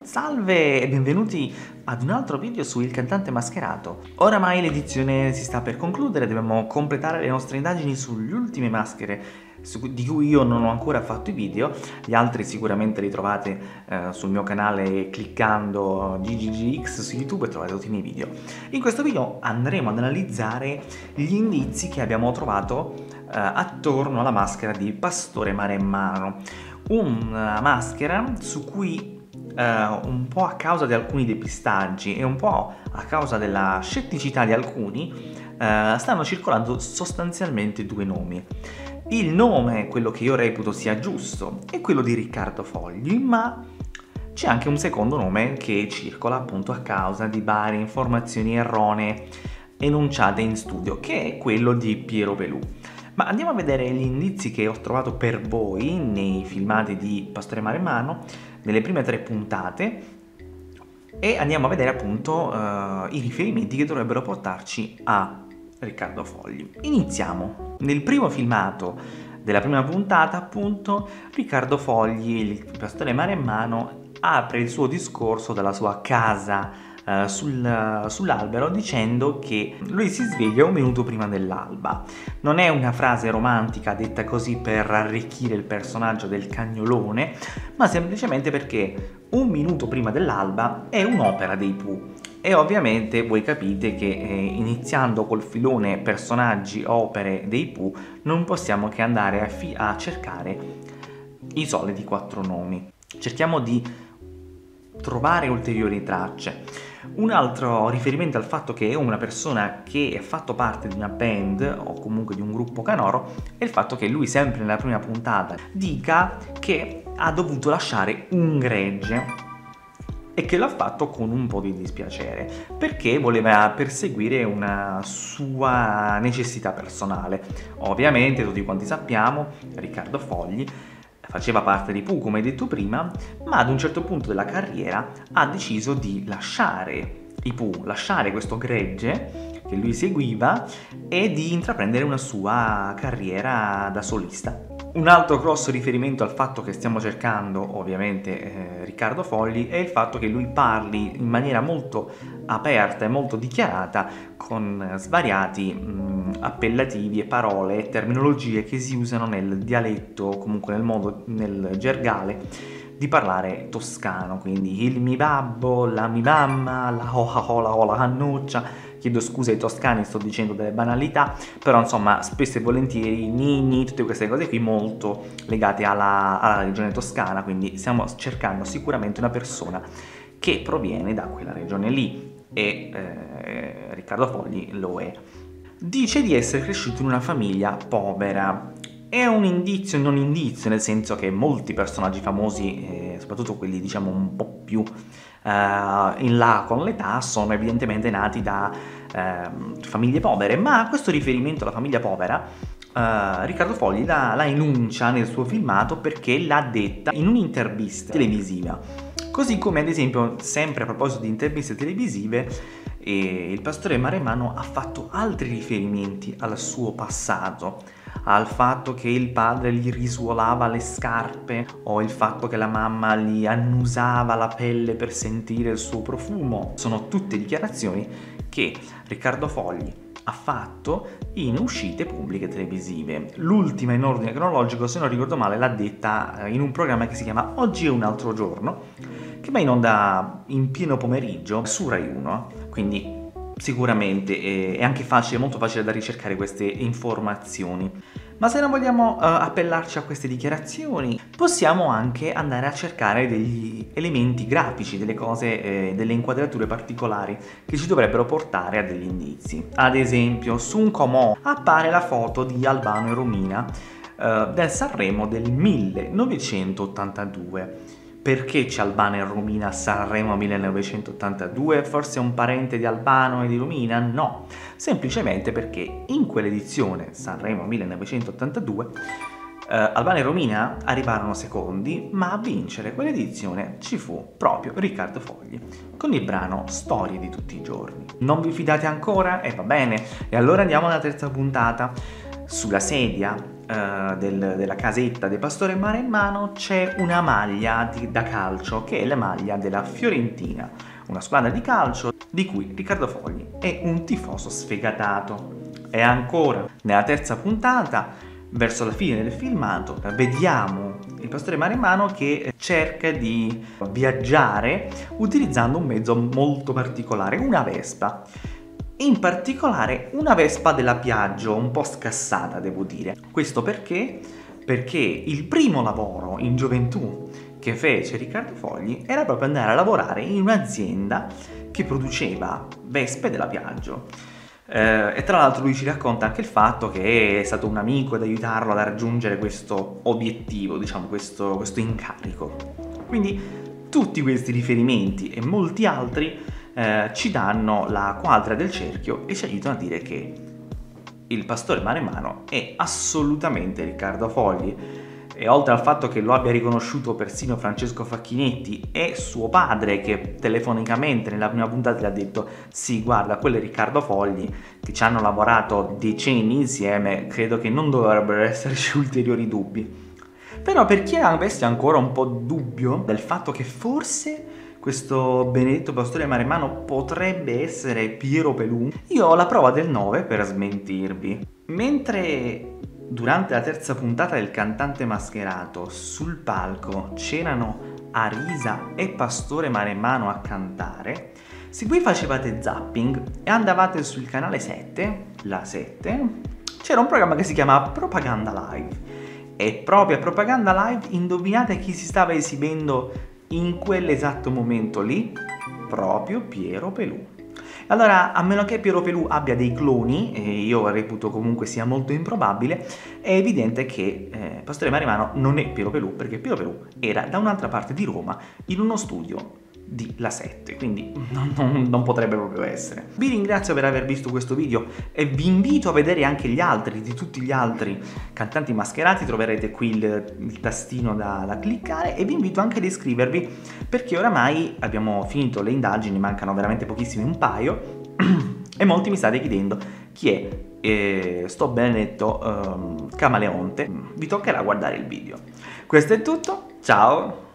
Salve e benvenuti ad un altro video su Il Cantante Mascherato. Oramai l'edizione si sta per concludere, dobbiamo completare le nostre indagini sulle ultime maschere di cui io non ho ancora fatto i video. Gli altri sicuramente li trovate sul mio canale cliccando GGGX su YouTube e trovate tutti i miei video. In questo video andremo ad analizzare gli indizi che abbiamo trovato attorno alla maschera di Pastore Maremmano, una maschera su cui un po' a causa di alcuni depistaggi e un po' a causa della scetticità di alcuni, stanno circolando sostanzialmente due nomi. Il nome, quello che io reputo sia giusto, è quello di Riccardo Fogli, ma c'è anche un secondo nome che circola appunto a causa di varie informazioni erronee enunciate in studio, che è quello di Piero Pelù. Ma andiamo a vedere gli indizi che ho trovato per voi nei filmati di Pastore Maremmano, nelle prime 3 puntate, e andiamo a vedere appunto i riferimenti che dovrebbero portarci a Riccardo Fogli. Iniziamo. Nel primo filmato della prima puntata, appunto, Riccardo Fogli, il Pastore Maremmano, apre il suo discorso dalla sua casa sull'albero dicendo che lui si sveglia un minuto prima dell'alba. Non è una frase romantica detta così per arricchire il personaggio del cagnolone, ma semplicemente perché un minuto prima dell'alba è un'opera dei Pooh. E ovviamente voi capite che iniziando col filone personaggi, opere dei Pooh, non possiamo che andare a cercare i soliti 4 nomi. Cerchiamo di trovare ulteriori tracce. Un altro riferimento al fatto che è una persona che ha fatto parte di una band o comunque di un gruppo canoro è il fatto che lui sempre nella prima puntata dica che ha dovuto lasciare un gregge e che l'ha fatto con un po' di dispiacere perché voleva perseguire una sua necessità personale. Ovviamente tutti quanti sappiamo, Riccardo Fogli faceva parte di Pooh, come detto prima, ma ad un certo punto della carriera ha deciso di lasciare i Pooh, lasciare questo gregge che lui seguiva e di intraprendere una sua carriera da solista. Un altro grosso riferimento al fatto che stiamo cercando, ovviamente, Riccardo Fogli, è il fatto che lui parli in maniera molto aperta e molto dichiarata con svariati appellativi e parole e terminologie che si usano nel dialetto, comunque nel gergale di parlare toscano, quindi il mi babbo, la mi mamma, la hola hola hola cannuccia. Chiedo scusa ai toscani, sto dicendo delle banalità, però insomma spesso e volentieri nini, tutte queste cose qui molto legate alla regione toscana, quindi stiamo cercando sicuramente una persona che proviene da quella regione lì e Riccardo Fogli lo è. Dice di essere cresciuto in una famiglia povera. È un indizio e non indizio, nel senso che molti personaggi famosi, soprattutto quelli diciamo un po' più in là con l'età, sono evidentemente nati da famiglie povere, ma questo riferimento alla famiglia povera Riccardo Fogli la enuncia nel suo filmato perché l'ha detta in un'intervista televisiva. Così come ad esempio, sempre a proposito di interviste televisive, il Pastore Maremmano ha fatto altri riferimenti al suo passato, al fatto che il padre gli risuolava le scarpe o il fatto che la mamma gli annusava la pelle per sentire il suo profumo. Sono tutte dichiarazioni che Riccardo Fogli ha fatto in uscite pubbliche televisive. L'ultima in ordine cronologico, se non ricordo male, l'ha detta in un programma che si chiama Oggi è un altro giorno, che va in onda in pieno pomeriggio su Rai 1, quindi sicuramente è anche facile, molto facile da ricercare queste informazioni. Ma se non vogliamo appellarci a queste dichiarazioni, possiamo anche andare a cercare degli elementi grafici, delle cose, delle inquadrature particolari che ci dovrebbero portare a degli indizi. Ad esempio, su un comò appare la foto di Albano e Romina del Sanremo del 1982. Perché c'è Albano e Romina a Sanremo 1982? Forse un parente di Albano e di Romina? No, semplicemente perché in quell'edizione Sanremo 1982 Albano e Romina arrivarono secondi, ma a vincere quell'edizione ci fu proprio Riccardo Fogli con il brano Storie di tutti i giorni. Non vi fidate ancora? Va bene, e allora andiamo alla terza puntata. Sulla sedia della casetta del pastore Maremmano c'è una maglia da calcio, che è la maglia della Fiorentina, una squadra di calcio di cui Riccardo Fogli è un tifoso sfegatato. E ancora, nella terza puntata, verso la fine del filmato, vediamo il pastore Maremmano che cerca di viaggiare utilizzando un mezzo molto particolare, una Vespa. In particolare una Vespa della Piaggio, un po' scassata devo dire. Questo perché? Perché il primo lavoro in gioventù che fece Riccardo Fogli era proprio andare a lavorare in un'azienda che produceva Vespe della Piaggio. E tra l'altro lui ci racconta anche il fatto che è stato un amico ad aiutarlo a raggiungere questo obiettivo, diciamo questo incarico. Quindi tutti questi riferimenti e molti altri ci danno la quadra del cerchio e ci aiutano a dire che il pastore Maremmano è assolutamente Riccardo Fogli. E oltre al fatto che lo abbia riconosciuto persino Francesco Facchinetti e suo padre, che telefonicamente nella prima puntata gli ha detto sì, guarda, quello è Riccardo Fogli, che ci hanno lavorato decenni insieme, credo che non dovrebbero esserci ulteriori dubbi. Però per chi avesse ancora un po' dubbio del fatto che forse questo benedetto pastore Maremmano potrebbe essere Piero Pelù, io ho la prova del 9 per smentirvi. Mentre durante la terza puntata del Cantante Mascherato sul palco c'erano Arisa e pastore Maremmano a cantare, se voi facevate zapping e andavate sul canale 7, la 7, c'era un programma che si chiama Propaganda Live. E proprio a Propaganda Live, indovinate chi si stava esibendo in quell'esatto momento lì? Proprio Piero Pelù. Allora, a meno che Piero Pelù abbia dei cloni, e io reputo comunque sia molto improbabile, è evidente che pastore Maremmano non è Piero Pelù, perché Piero Pelù era da un'altra parte di Roma, in uno studio di La 7, quindi non potrebbe proprio essere. Vi ringrazio per aver visto questo video e vi invito a vedere anche gli altri, di tutti gli altri cantanti mascherati. Troverete qui il tastino da cliccare, e vi invito anche ad iscrivervi, perché oramai abbiamo finito le indagini, mancano veramente pochissimi, un paio, e molti mi state chiedendo chi è sto benedetto camaleonte. Vi toccherà guardare il video. Questo è tutto, ciao!